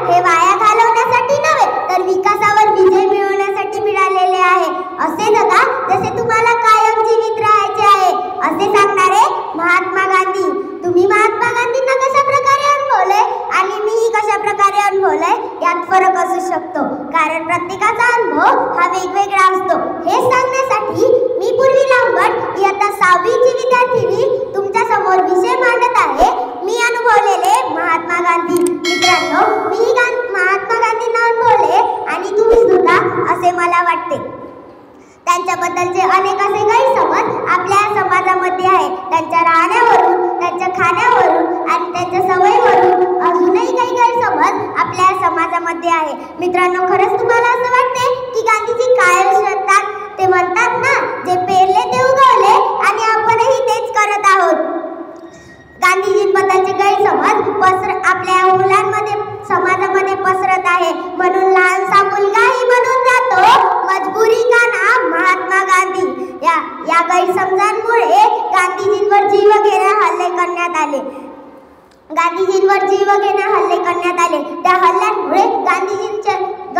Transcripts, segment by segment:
हे वाया घालवण्यासाठी नव्हे तर विकासावर विजय मिळवण्यासाठी मिळालेले आहे. असे जगा जसे तुम्हाला कायम जीवित राहायचे आहे, असे सांगणारे महात्मा गांधी. तुम्ही महात्मा गांधींना कशा प्रकारे अनुभवले आणि मीही कशा प्रकारे अनुभवलंय यात फरक असू शकतो, कारण प्रत्येकाचा अनुभव हा वेगवेगळा असतो. हे सांगण्यासाठी मी पूर्वी लांबट इयत्ता 6वीची विद्यार्थिनी तुमच्या समोर विषय मांडत आहे. मी अनुभवलेले महात्मा गांधी. मित्रांनो, मी महात्मा गांधींना अनुभवले आणि तुम्ही सुद्धा असे मला वाटते. त्यांच्याबद्दलचे अनेक असे गैरसमज आपल्या समाजामध्ये आहे. त्यांच्या राहण्यावरून, त्यांच्या खाण्यावरून आणि त्यांच्या सवयीवरून अजूनही काही गैरसमज आपल्या समाजामध्ये आहे. मित्रांनो, खरंच तुम्हाला असं वाटते की गांधीजी काय म्हणतात? ते म्हणतात ना, जे पेरले ते उगवले आणि आपणही तेच करत आहोत. गांधीजींबद्दलचे गैरसमज आपल्या मुलांमध्ये, समाजामध्ये पसरत आहे. म्हणून लहानसा मुलगाही बनून जातो मजबुरी का नाम महात्मा गांधी. या गैरसमजांमुळे गांधीजींवर जीवघेण्या हल्ले करण्यात आले. गांधीजींवर जीवघेण्या हल्ले करण्यात आले. त्या हल्ल्यांमुळे गांधीजींचे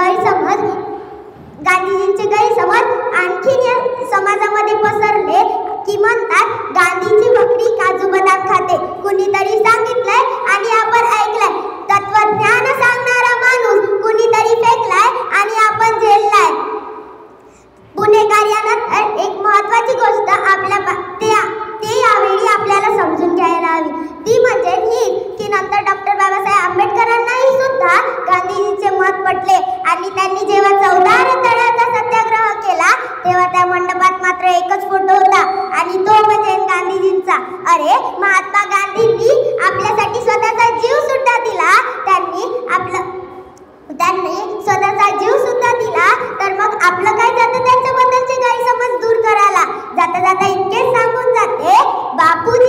गैरसमज आणखी समाजामध्ये पसरले की म्हणतात गांधीची बकरी काजू बदाम खाते. कुणीतरी सांगितलंय आणि आपण ऐकलंय. तत्वज्ञान सांगणारा माणूस कुणीतरी फेकलाय आणि आपण झेललाय. पुणेकर यानंतर एक महत्त्वाची गोष्ट ते यावेळी आपल्याला समजून घ्यायला हवी. ती म्हणजे ही की नंतर डॉक्टर बाबासाहेब आंबेडकरांनाही सुद्धा गांधीजींचे मत पटले आणि त्यांनी जेव्हा 14 तळ्याचा सत्याग्रह केला तेव्हा त्या मंडपात मात्र एकच फोटो होता आणि तो म्हणजे गांधीजींचा. अरे, महात्मा गांधींनी आपल्यासाठी स्वतःचा जीव सुद्धा दिला. त्यांनी स्वतःचा जीव सुद्धा दिला. तर मग आपलं काय जातं त्यांच्याबद्दलचे गैरसमज दूर करायला? जाता जाता इतकेच सांगून जाते, बापू